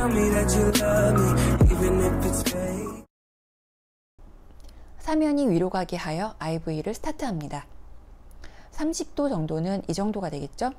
사면이 위로 가게 하여 IV를 스타트합니다. 30도 정도는 이 정도가 되겠죠?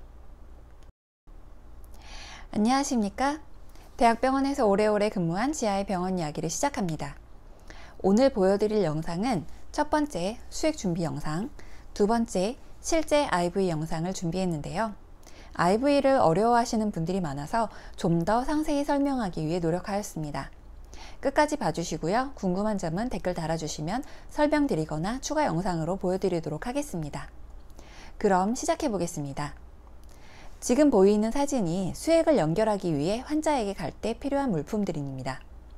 안녕하십니까? 대학병원에서 오래오래 근무한 지아의 병원 이야기를 시작합니다. 오늘 보여드릴 영상은 첫 번째 수액 준비 영상, 두 번째 실제 IV 영상을 준비했는데요. IV를 어려워하시는 분들이 많아서 좀 더 상세히 설명하기 위해 노력하였습니다. 끝까지 봐주시고요. 궁금한 점은 댓글 달아주시면 설명드리거나 추가 영상으로 보여드리도록 하겠습니다. 그럼 시작해 보겠습니다. 지금 보이는 사진이 수액을 연결하기 위해 환자에게 갈 때 필요한 물품들입니다.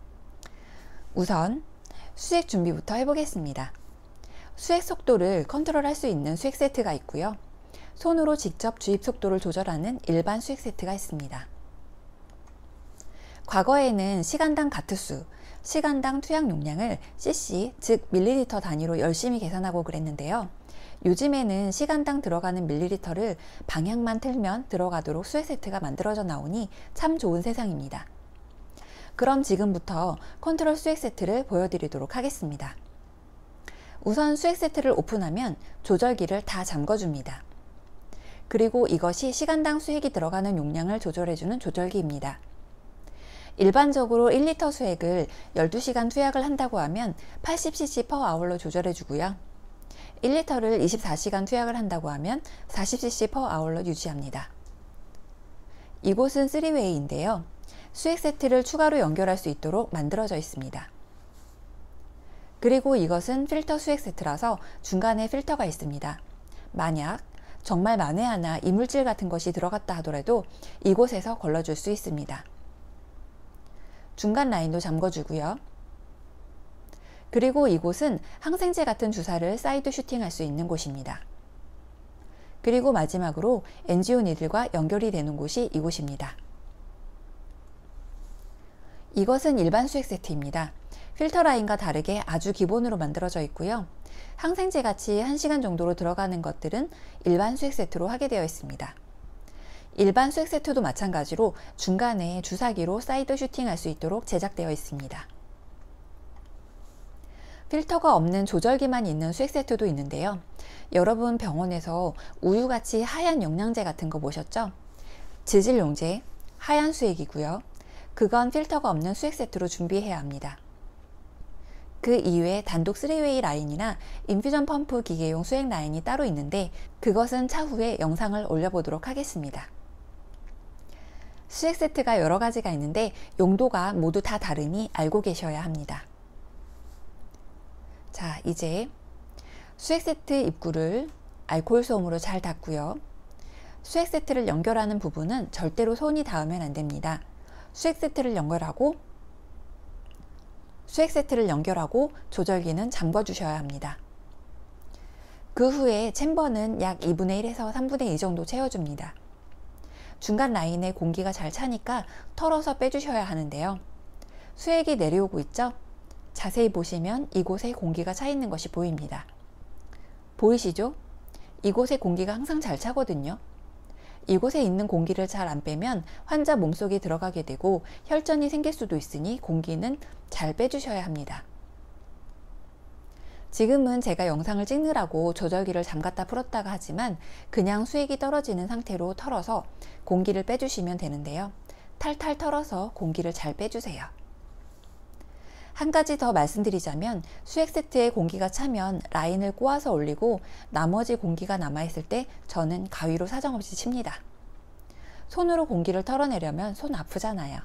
우선 수액 준비부터 해보겠습니다. 수액 속도를 컨트롤할 수 있는 수액 세트가 있고요. 손으로 직접 주입 속도를 조절하는 일반 수액 세트가 있습니다. 과거에는 시간당 가트수, 시간당 투약 용량을 cc, 즉 밀리리터 단위로 열심히 계산하고 그랬는데요. 요즘에는 시간당 들어가는 밀리리터를 방향만 틀면 들어가도록 수액 세트가 만들어져 나오니 참 좋은 세상입니다. 그럼 지금부터 컨트롤 수액 세트를 보여드리도록 하겠습니다. 우선 수액 세트를 오픈하면 조절기를 다 잠궈줍니다. 그리고 이것이 시간당 수액이 들어가는 용량을 조절해주는 조절기입니다. 일반적으로 1리터 수액을 12시간 투약을 한다고 하면 80cc per hour로 조절해주고요. 1리터를 24시간 투약을 한다고 하면 40cc per hour로 유지합니다. 이곳은 3웨이인데요. 수액 세트를 추가로 연결할 수 있도록 만들어져 있습니다. 그리고 이것은 필터 수액 세트라서 중간에 필터가 있습니다. 만약 정말 만에 하나 이물질 같은 것이 들어갔다 하더라도 이곳에서 걸러줄 수 있습니다. 중간 라인도 잠궈주고요. 그리고 이곳은 항생제 같은 주사를 사이드 슈팅할 수 있는 곳입니다. 그리고 마지막으로 엔지오 니들과 연결이 되는 곳이 이곳입니다. 이것은 일반 수액 세트입니다. 필터 라인과 다르게 아주 기본으로 만들어져 있고요. 항생제 같이 1시간 정도로 들어가는 것들은 일반 수액 세트로 하게 되어 있습니다. 일반 수액 세트도 마찬가지로 중간에 주사기로 사이드 슈팅할 수 있도록 제작되어 있습니다. 필터가 없는 조절기만 있는 수액 세트도 있는데요. 여러분 병원에서 우유같이 하얀 영양제 같은 거 보셨죠? 지질 용제, 하얀 수액이고요. 그건 필터가 없는 수액 세트로 준비해야 합니다. 그 이외에 단독 3웨이 라인이나 인퓨전 펌프 기계용 수액 라인이 따로 있는데 그것은 차후에 영상을 올려보도록 하겠습니다. 수액 세트가 여러 가지가 있는데 용도가 모두 다 다르니 알고 계셔야 합니다. 자, 이제 수액 세트 입구를 알코올 솜으로 잘 닦고요. 수액 세트를 연결하는 부분은 절대로 손이 닿으면 안 됩니다. 수액 세트를 연결하고 조절기는 잠궈 주셔야 합니다. 그 후에 챔버는 약 2분의 1에서 3분의 2 정도 채워줍니다. 중간 라인에 공기가 잘 차니까 털어서 빼주셔야 하는데요. 수액이 내려오고 있죠? 자세히 보시면 이곳에 공기가 차 있는 것이 보입니다. 보이시죠? 이곳에 공기가 항상 잘 차거든요. 이곳에 있는 공기를 잘 안 빼면 환자 몸속에 들어가게 되고 혈전이 생길 수도 있으니 공기는 잘 빼주셔야 합니다. 지금은 제가 영상을 찍느라고 조절기를 잠갔다 풀었다가 하지만 그냥 수액이 떨어지는 상태로 털어서 공기를 빼주시면 되는데요. 탈탈 털어서 공기를 잘 빼주세요. 한 가지 더 말씀드리자면 수액 세트에 공기가 차면 라인을 꼬아서 올리고 나머지 공기가 남아있을 때 저는 가위로 사정없이 칩니다. 손으로 공기를 털어내려면 손 아프잖아요.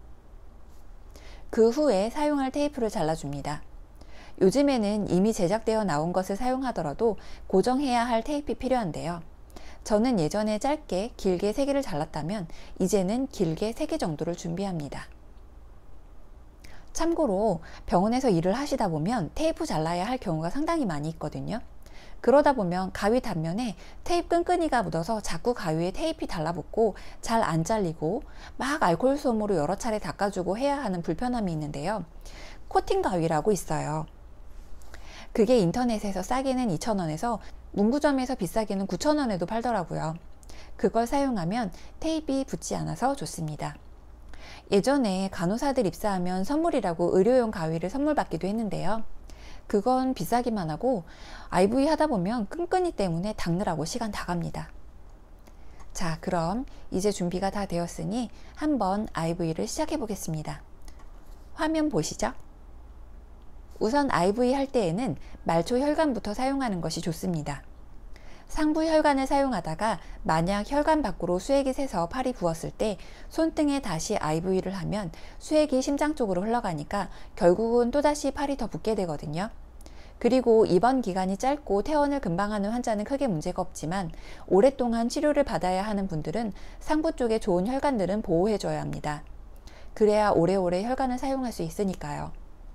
그 후에 사용할 테이프를 잘라줍니다. 요즘에는 이미 제작되어 나온 것을 사용하더라도 고정해야 할 테이프 필요한데요. 저는 예전에 짧게 길게 3개를 잘랐다면 이제는 길게 3개 정도를 준비합니다. 참고로 병원에서 일을 하시다 보면 테이프 잘라야 할 경우가 상당히 많이 있거든요. 그러다 보면 가위 단면에 테이프 끈끈이가 묻어서 자꾸 가위에 테이프 달라붙고 잘 안 잘리고 막 알코올 솜으로 여러 차례 닦아주고 해야 하는 불편함이 있는데요. 코팅 가위라고 있어요. 그게 인터넷에서 싸게는 2,000원에서 문구점에서 비싸게는 9,000원에도 팔더라고요. 그걸 사용하면 테이프가 붙지 않아서 좋습니다. 예전에 간호사들 입사하면 선물이라고 의료용 가위를 선물 받기도 했는데요. 그건 비싸기만 하고 IVF 하다 보면 끈끈이 때문에 닦느라고 시간 다 갑니다. 자, 그럼 이제 준비가 다 되었으니 한번 IV를 시작해 보겠습니다. 화면 보시죠. 우선 IVF 할 때에는 말초 혈관부터 사용하는 것이 좋습니다. 상부 혈관을 사용하다가 만약 혈관 밖으로 수액이 새서 팔이 부었을 때 손등에 다시 IV를 하면 수액이 심장 쪽으로 흘러가니까 결국은 또다시 팔이 더 붓게 되거든요. 그리고 입원 기간이 짧고 퇴원을 금방 하는 환자는 크게 문제가 없지만 오랫동안 치료를 받아야 하는 분들은 상부 쪽에 좋은 혈관들은 보호해줘야 합니다. 그래야 오래오래 혈관을 사용할 수 있으니까요.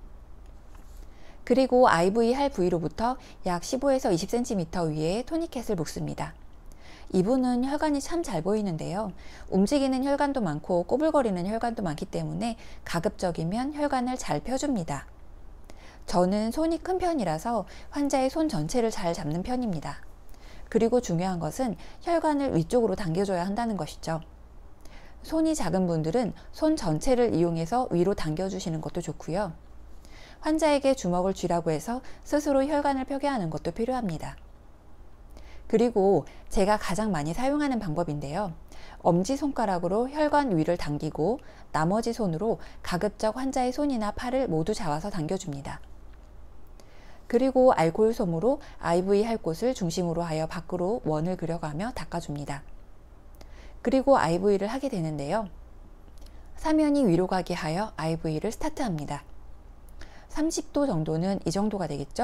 그리고 IVF 할 부위로부터 약 15에서 20cm 위에 토니켓을 묶습니다. 이분은 혈관이 참 잘 보이는데요. 움직이는 혈관도 많고 꼬불거리는 혈관도 많기 때문에 가급적이면 혈관을 잘 펴줍니다. 저는 손이 큰 편이라서 환자의 손 전체를 잘 잡는 편입니다. 그리고 중요한 것은 혈관을 위쪽으로 당겨줘야 한다는 것이죠. 손이 작은 분들은 손 전체를 이용해서 위로 당겨주시는 것도 좋고요. 환자에게 주먹을 쥐라고 해서 스스로 혈관을 펴게 하는 것도 필요합니다. 그리고 제가 가장 많이 사용하는 방법인데요. 엄지손가락으로 혈관 위를 당기고 나머지 손으로 가급적 환자의 손이나 팔을 모두 잡아서 당겨줍니다. 그리고 알코올 솜으로 IVF 할 곳을 중심으로 하여 밖으로 원을 그려가며 닦아줍니다. 그리고 IV를 하게 되는데요. 사면이 위로 가게 하여 IV를 스타트합니다. 30도 정도는 이 정도가 되겠죠?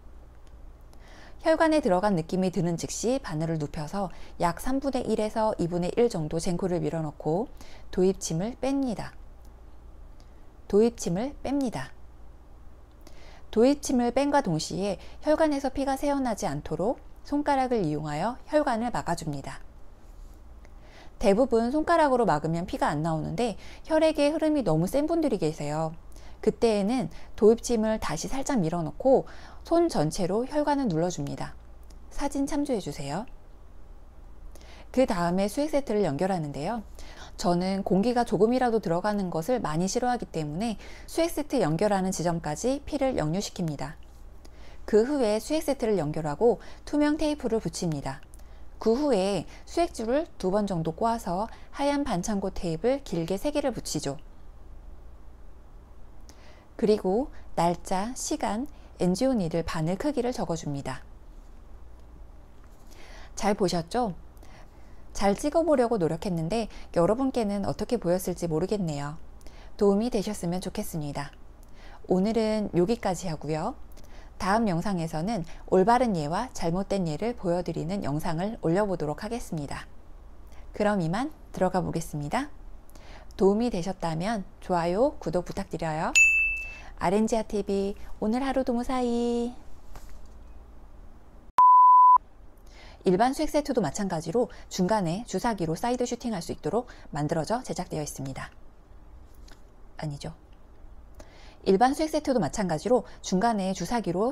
혈관에 들어간 느낌이 드는 즉시 바늘을 눕혀서 약 3분의 1에서 2분의 1 정도 쟁코를 밀어넣고 도입침을 뺍니다. 도입침을 뺍니다. 도입침을 뺀과 동시에 혈관에서 피가 새어나지 않도록 손가락을 이용하여 혈관을 막아줍니다. 대부분 손가락으로 막으면 피가 안 나오는데 혈액의 흐름이 너무 센 분들이 계세요. 그때에는 도입침을 다시 살짝 밀어넣고 손 전체로 혈관을 눌러줍니다. 사진 참조해 주세요. 그 다음에 수액 세트를 연결하는데요. 저는 공기가 조금이라도 들어가는 것을 많이 싫어하기 때문에 수액 세트 연결하는 지점까지 피를 역류시킵니다. 그 후에 수액 세트를 연결하고 투명 테이프를 붙입니다. 그 후에 수액줄을 2번 정도 꼬아서 하얀 반창고 테이프를 길게 3개를 붙이죠. 그리고 날짜, 시간, NGO 니들 바늘 크기를 적어줍니다. 잘 보셨죠? 잘 찍어보려고 노력했는데 여러분께는 어떻게 보였을지 모르겠네요. 도움이 되셨으면 좋겠습니다. 오늘은 여기까지 하고요. 다음 영상에서는 올바른 예와 잘못된 예를 보여드리는 영상을 올려보도록 하겠습니다. 그럼 이만 들어가 보겠습니다. 도움이 되셨다면 좋아요, 구독 부탁드려요. 아렌지아TV 오늘 하루도 무사히. 일반 수액 세트도 마찬가지로 중간에 주사기로 사이드 슈팅할 수 있도록 만들어져 제작되어 있습니다. 아니죠. 일반 수액 세트도 마찬가지로 중간에 주사기로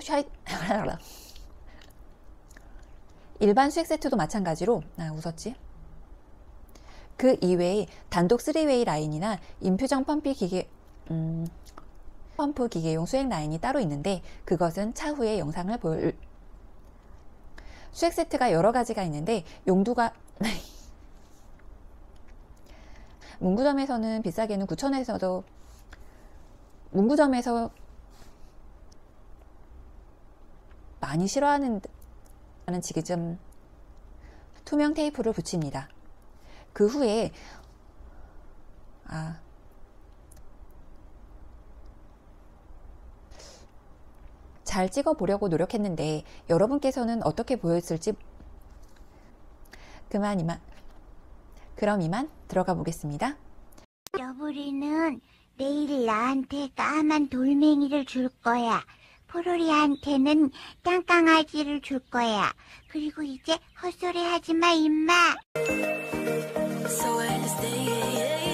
일반 수액 세트도 마찬가지로 웃었지? 그 이외에 단독 3웨이 라인이나 인퓨전 펌프 기계용 수액 라인이 따로 있는데 그것은 차후에 영상을 수액 세트가 여러 가지가 있는데 용도가 문구점에서는 비싸게는 9,000원에서도 문구점에서 많이 싫어하는 지금 투명 테이프를 붙입니다. 그 후에 잘 찍어 보려고 노력했는데 여러분께서는 어떻게 보였을지 그럼 이만 들어가 보겠습니다. 여보리는 내일 나한테 까만 돌멩이를 줄 거야. 포로리한테는 땅강아지를 줄 거야. 그리고 이제 헛소리 하지 마, 임마. So